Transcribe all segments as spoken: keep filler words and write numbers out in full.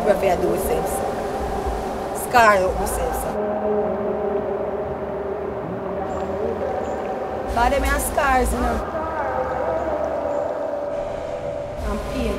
what we do with sense. Scar out with sense. But them have scars, you know. And pain.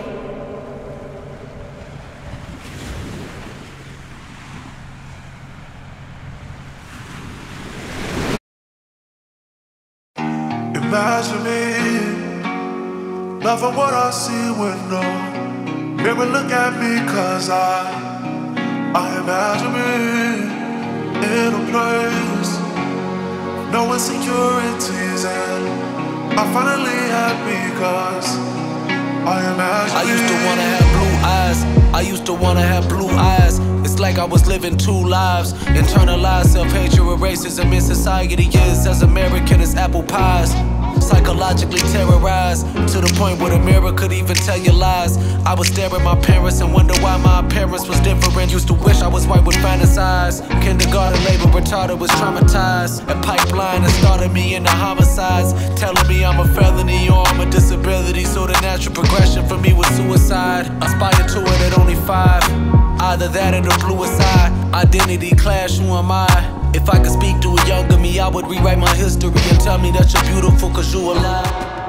Imagine me, loving what I see with no. Baby, look at me, cause I, I imagine me in a place, no insecurities, and I'm finally happy, cause I imagine I me. used to wanna have blue eyes, I used to wanna have blue eyes. It's like I was living two lives. Internalized self-hatred with racism in society is as American as apple pies. Psychologically terrorized to the point where the mirror could even tell you lies. I would stare at my parents and wonder why my appearance was different. Used to wish I was white with fantasize. Kindergarten labor retarded was traumatized. A pipeline that started me into homicides, telling me I'm a felony or I'm a disability. So the natural progression for me was suicide. Aspired to it at only five. Either that or the bluest eye. Identity clash, who am I? If I could speak to a younger me, I would rewrite my history and tell me that you're beautiful cause you alive.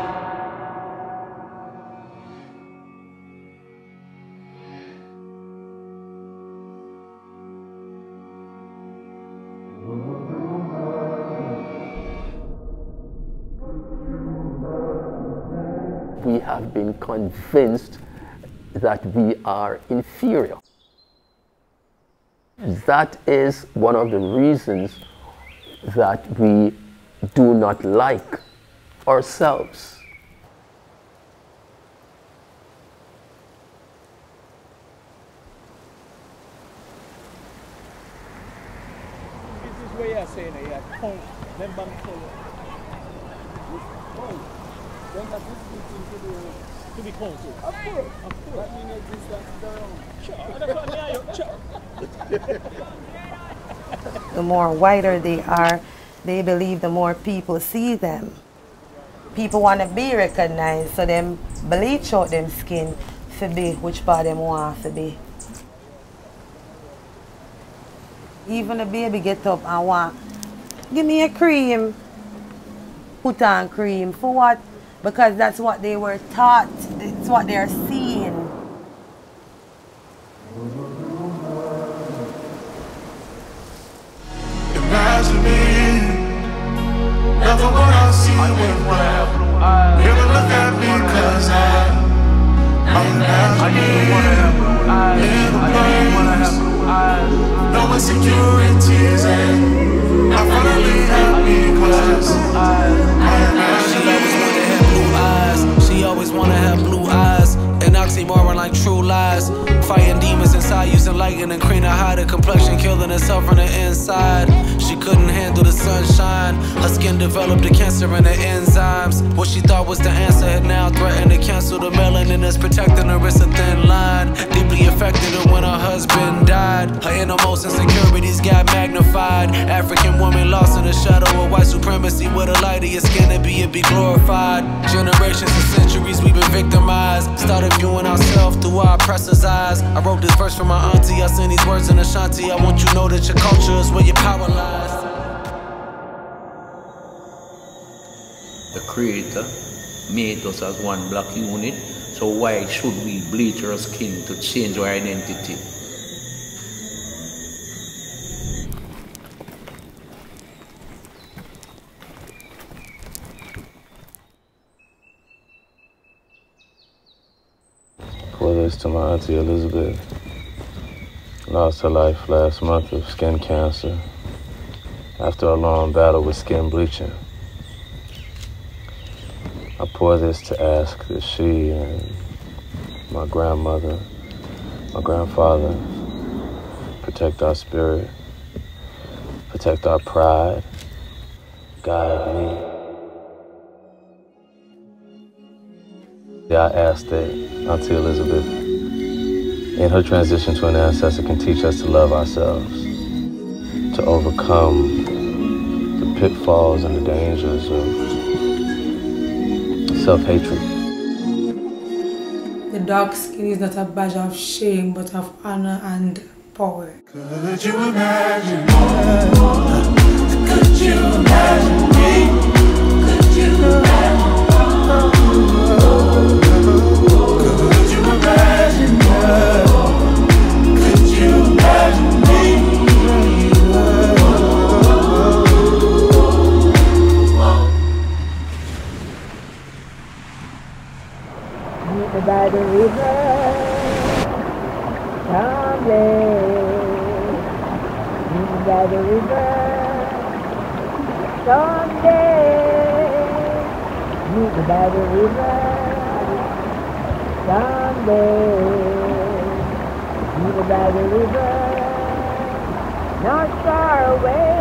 We have been convinced that we are inferior. That is one of the reasons that we do not like ourselves. This is where you're saying that you count them bank color. Don't have this thing to do to be counted. Of course, of course. That means existence is around. Sure, that's what I mean. Sure. The more whiter they are, they believe the more people see them. People want to be recognized, so them bleach out them skin to be which part them want to be. Even the baby get up and want, give me a cream. Put on cream. For what? Because that's what they were taught. It's what they're seeing. Imagine me, never what I see with love. Never look at me cause I, I imagine me in a place, no insecurities, and I'm finally happy cause I imagine me. She always wanna have blue eyes, an oxymoron like true lies. Fighting demons inside, using lighting and cream to hide her complexion, killing herself from the inside. She couldn't handle the sunshine. Her skin developed a cancer in her enzymes. What she thought was the answer had now threatened to cancel the melanin that's protecting her. It's a thin line, deeply affected her when her husband died. Her innermost insecurities got magnified. African woman lost in the shadow of white supremacy. With a light of your skin to be, it be glorified. Generations and centuries we've been victimized. Started viewing ourselves through our oppressor's eyes. I wrote this verse for my auntie. I send these words in Ashanti. I want you to know that your culture is where your power lies. The Creator made us as one black unit, so why should we bleach our skin to change our identity? Whether it's to my auntie Elizabeth, lost her life last month of skin cancer after a long battle with skin bleaching. I pour this to ask that she and my grandmother, my grandfather, protect our spirit, protect our pride, guide me. Yeah, I ask that Auntie Elizabeth, in her transition to an ancestor, can teach us to love ourselves, to overcome the pitfalls and the dangers of self-hatred. The dark skin is not a badge of shame, but of honor and power. Could you imagine? Could you imagine me? Could you imagine? Could you imagine? Could you imagine me? By the river, someday. By the river, someday. By the river, someday. By the river, not far away.